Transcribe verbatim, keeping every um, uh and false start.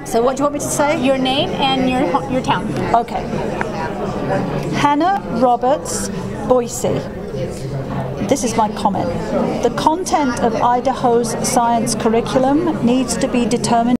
So what do you want me to say? Your name and your your town. Okay. Hannah Roberts, Boise. This is my comment. The content of Idaho's science curriculum needs to be determined